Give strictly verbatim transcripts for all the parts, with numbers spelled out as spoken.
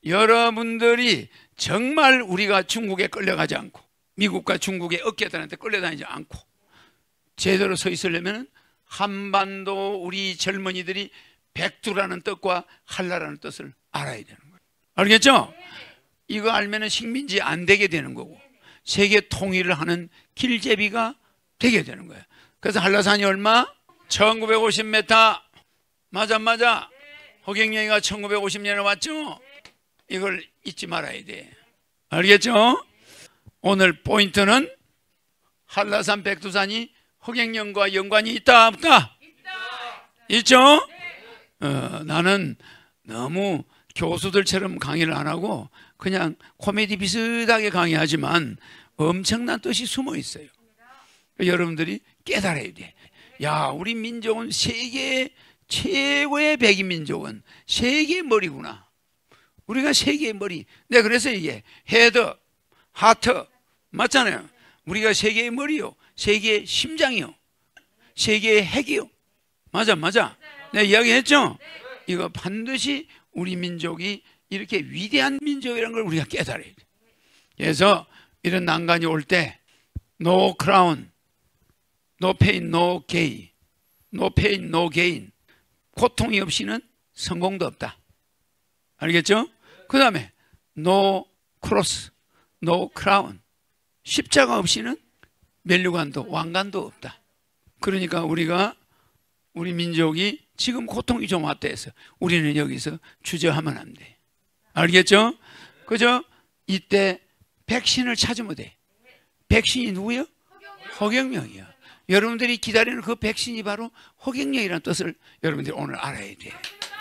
여러분들이 정말 우리가 중국에 끌려가지 않고 미국과 중국의 어깨들한테 끌려다니지 않고 제대로 서 있으려면 한반도 우리 젊은이들이 백두라는 뜻과 한라라는 뜻을 알아야 되는 거예요. 알겠죠? 이거 알면 식민지 안 되게 되는 거고 세계 통일을 하는 길제비가 되게 되는 거예요. 그래서 한라산이 얼마? 천구백오십 미터. 맞아 맞아. 허경영이가 천구백오십 년에 왔죠? 이걸 잊지 말아야 돼. 알겠죠? 오늘 포인트는 한라산 백두산이 허경영과 연관이 있다 없다? 있다. 있죠? 어, 나는 너무 교수들처럼 강의를 안 하고 그냥 코미디 비슷하게 강의하지만 엄청난 뜻이 숨어 있어요. 여러분들이 깨달아야 돼. 야, 우리 민족은 세계 최고의 백인 민족은 세계의 머리구나. 우리가 세계의 머리. 내가 그래서 이게 헤드, 하트 맞잖아요. 우리가 세계의 머리요, 세계의 심장이요, 세계의 핵이요. 맞아 맞아. 내가 이야기했죠? 이거 반드시 우리 민족이 이렇게 위대한 민족이라는 걸 우리가 깨달아야 돼. 그래서 이런 난관이 올 때 No crown, no pain, no gain, no pain, no gain. 고통이 없이는 성공도 없다. 알겠죠? 그 다음에 no cross, no crown. 십자가 없이는 면류관도 왕관도 없다. 그러니까 우리가 우리 민족이 지금 고통이 좀 왔다 해서 우리는 여기서 주저하면 안 돼. 알겠죠? 그죠? 이때 백신을 찾으면 돼. 백신이 누구예요? 허경영이야. 여러분들이 기다리는 그 백신이 바로 허경영이라는 뜻을 여러분들이 오늘 알아야 돼.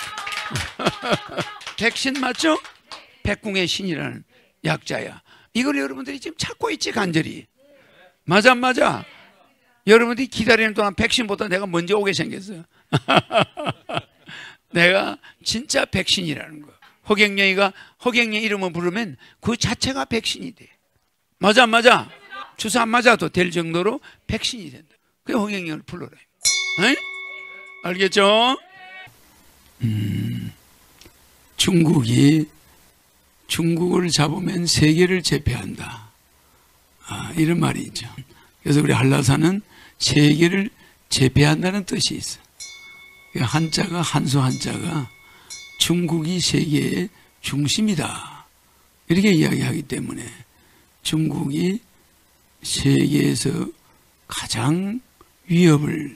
백신 맞죠? 백궁의 신이라는 약자야. 이걸 여러분들이 지금 찾고 있지 간절히. 맞아 맞아. 여러분들이 기다리는 동안 백신보다 내가 먼저 오게 생겼어요. 내가 진짜 백신이라는 거. 허경영이가 허경영 이름을 부르면 그 자체가 백신이 돼. 맞아 맞아. 주사 안 맞아도 될 정도로 백신이 된다. 그래서 허경영을 불러라. 에이? 알겠죠? 음, 중국이 중국을 잡으면 세계를 제패한다. 아, 이런 말이 있죠. 그래서 우리 한라산은 세계를 제패한다는 뜻이 있어. 한자가 한수 한자가 중국이 세계의 중심이다. 이렇게 이야기하기 때문에 중국이 세계에서 가장 위협을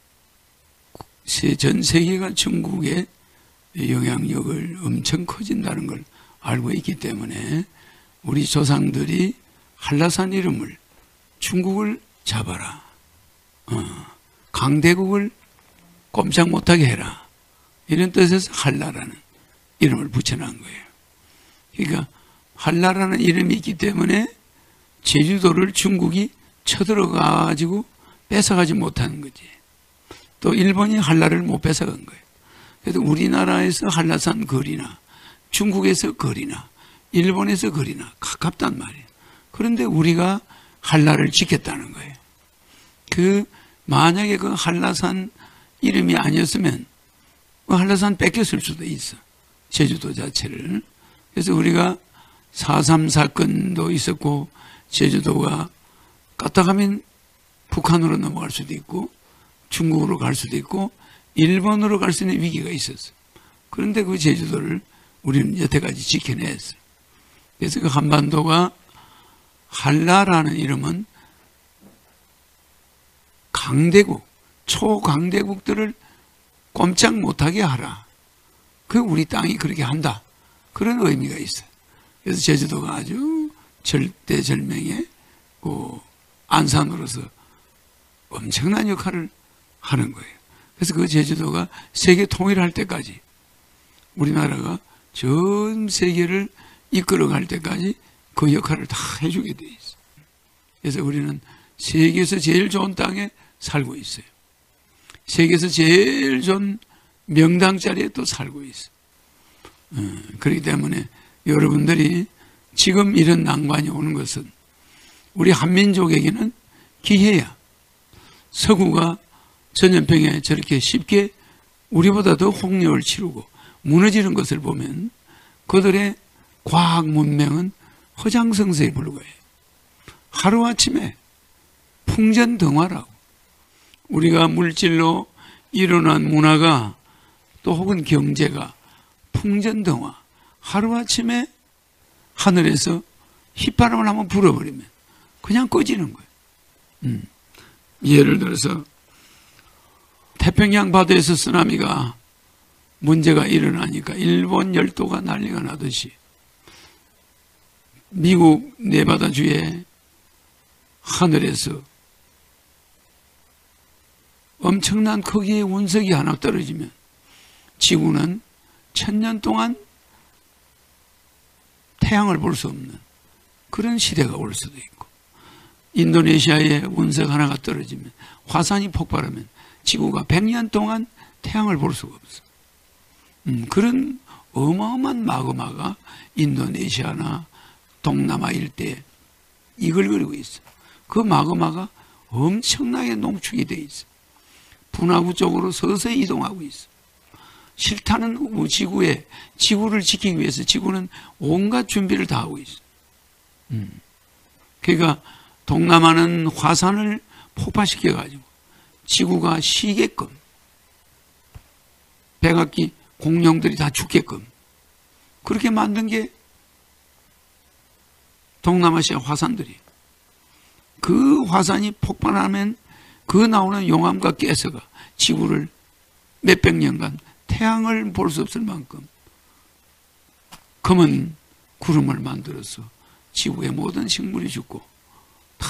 전 세계가 중국의 영향력을 엄청 커진다는 걸 알고 있기 때문에 우리 조상들이 한라산 이름을 중국을 잡아라. 어, 강대국을 꼼짝 못하게 해라. 이런 뜻에서 한라라는 이름을 붙여놓은 거예요. 그러니까 한라라는 이름이 있기 때문에 제주도를 중국이 쳐들어가지고 뺏어가지 못하는 거지. 또 일본이 한라를 못 뺏어간 거예요. 그래서 우리나라에서 한라산 거리나 중국에서 거리나 일본에서 거리나 가깝단 말이에요. 그런데 우리가 한라를 지켰다는 거예요. 그 만약에 그 한라산 이름이 아니었으면 그 한라산 뺏겼을 수도 있어. 제주도 자체를. 그래서 우리가 사삼 사건도 있었고 제주도가 까딱하면 북한으로 넘어갈 수도 있고 중국으로 갈 수도 있고 일본으로 갈 수 있는 위기가 있었어. 그런데 그 제주도를 우리는 여태까지 지켜냈어. 그래서 그 한반도가 한라라는 이름은 강대국, 초강대국들을 꼼짝 못하게 하라. 그 우리 땅이 그렇게 한다. 그런 의미가 있어요. 그래서 제주도가 아주 절대절명의 그 안산으로서 엄청난 역할을 하는 거예요. 그래서 그 제주도가 세계 통일할 때까지 우리나라가 전 세계를 이끌어갈 때까지 그 역할을 다 해주게 돼 있어요. 그래서 우리는 세계에서 제일 좋은 땅에 살고 있어요. 세계에서 제일 좋은 명당 자리에 또 살고 있어요. 어, 그렇기 때문에 여러분들이 지금 이런 난관이 오는 것은 우리 한민족에게는 기회야. 서구가 전염병에 저렇게 쉽게 우리보다 더 홍역을 치르고 무너지는 것을 보면 그들의 과학 문명은 허장성세에 불과해요. 하루아침에 풍전등화라고. 우리가 물질로 일어난 문화가 또 혹은 경제가 풍전등화, 하루아침에 하늘에서 휘바람을 한번 불어버리면 그냥 꺼지는 거예요. 음. 예를 들어서 태평양 바다에서 쓰나미가 문제가 일어나니까 일본 열도가 난리가 나듯이 미국 네바다 주의 하늘에서 엄청난 크기의 운석이 하나 떨어지면 지구는 천년 동안 태양을 볼 수 없는 그런 시대가 올 수도 있고, 인도네시아에 운석 하나가 떨어지면, 화산이 폭발하면 지구가 백 년 동안 태양을 볼 수가 없어. 음, 그런 어마어마한 마그마가 인도네시아나 동남아 일대에 이글거리고 있어. 그 마그마가 엄청나게 농축이 돼 있어. 분화구 쪽으로 서서히 이동하고 있어. 싫다는 지구에, 지구를 지키기 위해서 지구는 온갖 준비를 다 하고 있어. 음. 그러니까 동남아는 화산을 폭파시켜가지고 지구가 쉬게끔, 백악기 공룡들이 다 죽게끔 그렇게 만든 게 동남아시아 화산들이. 그 화산이 폭발하면 그 나오는 용암과 가스가 지구를 몇백 년간 태양을 볼 수 없을 만큼 검은 구름을 만들어서 지구의 모든 식물이 죽고 다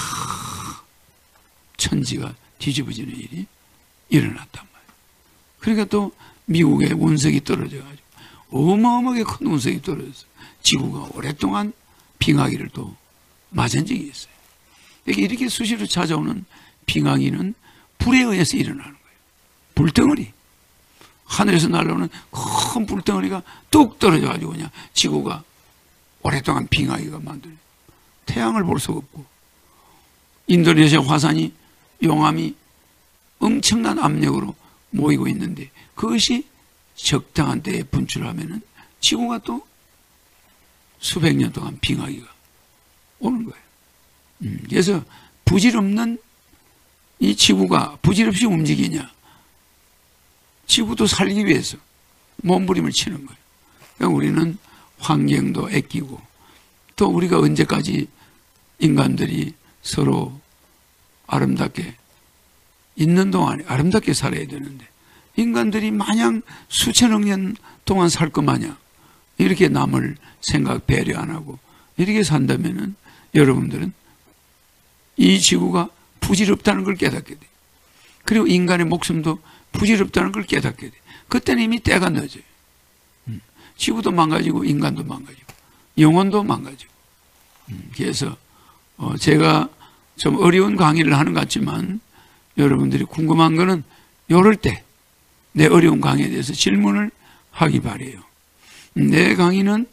천지가 뒤집어지는 일이 일어났단 말이에요. 그러니까 또 미국의 운석이 떨어져가지고 어마어마하게 큰 운석이 떨어져서 지구가 오랫동안 빙하기를 또 맞은 적이 있어요. 이렇게 수시로 찾아오는 빙하기는 불에 의해서 일어나는 거예요. 불덩어리. 하늘에서 날아오는 큰 불덩어리가 뚝 떨어져가지고 그냥 지구가 오랫동안 빙하기가 만들어요. 태양을 볼 수가 없고, 인도네시아 화산이 용암이 엄청난 압력으로 모이고 있는데 그것이 적당한 때에 분출하면은 지구가 또 수백 년 동안 빙하기가 오는 거예요. 음, 그래서 부질없는 이 지구가 부질없이 움직이냐? 지구도 살기 위해서 몸부림을 치는 거예요. 그러니까 우리는 환경도 아끼고, 또 우리가 언제까지 인간들이 서로 아름답게 있는 동안에 아름답게 살아야 되는데, 인간들이 마냥 수천억 년 동안 살 것 마냥 이렇게 남을 생각 배려 안 하고 이렇게 산다면은 여러분들은 이 지구가 부질없다는 걸 깨닫게 돼. 그리고 인간의 목숨도 부질없다는 걸 깨닫게 돼. 그때는 이미 때가 늦어요. 음. 지구도 망가지고 인간도 망가지고 영혼도 망가지고. 음. 그래서 어 제가 좀 어려운 강의를 하는 것 같지만 여러분들이 궁금한 거는 이럴 때 내 어려운 강의에 대해서 질문을 하기 바래요. 내 강의는,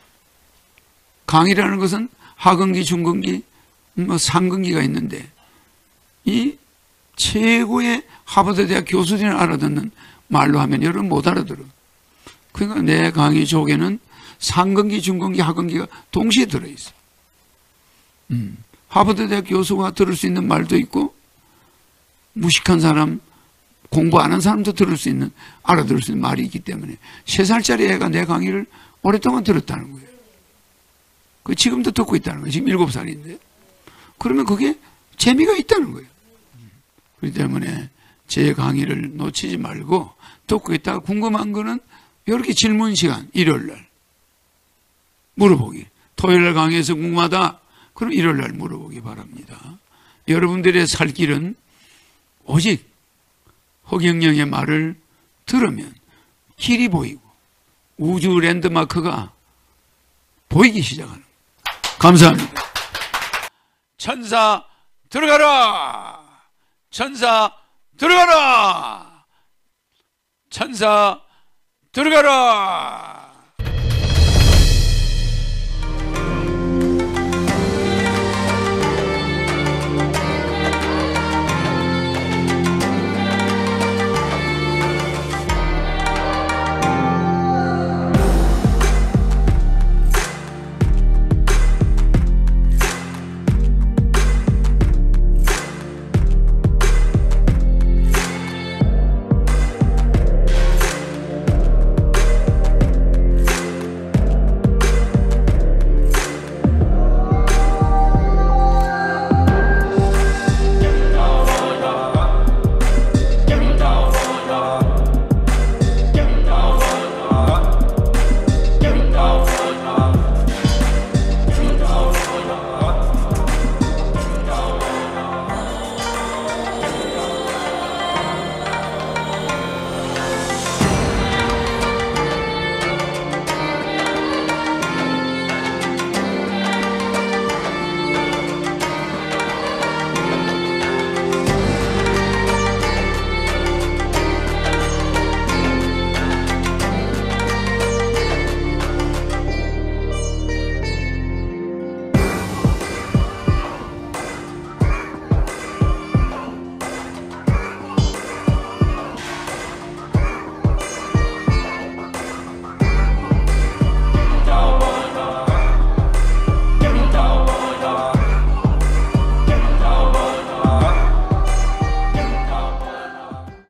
강의라는 것은 하근기, 중근기, 뭐 상근기가 있는데 이 최고의 하버드 대학 교수들이 알아듣는 말로 하면 여러분 못 알아들어. 그러니까 내 강의 속에는 상근기, 중근기, 하근기가 동시에 들어있어. 음. 하버드 대학 교수가 들을 수 있는 말도 있고, 무식한 사람, 공부 안 한 사람도 들을 수 있는, 알아들을 수 있는 말이 있기 때문에 세 살짜리 애가 내 강의를 오랫동안 들었다는 거예요. 그 지금도 듣고 있다는 거예요. 지금 일곱 살인데. 그러면 그게 재미가 있다는 거예요. 그렇기 때문에 제 강의를 놓치지 말고 듣고 있다가 궁금한 거는 이렇게 질문 시간, 일요일날 물어보기. 토요일날 강의에서 궁금하다. 그럼 일요일날 물어보기 바랍니다. 여러분들의 살 길은 오직 허경영의 말을 들으면 길이 보이고 우주 랜드마크가 보이기 시작하는 거예요. 감사합니다. 천사 들어가라! 천사 들어가라! 천사 들어가라!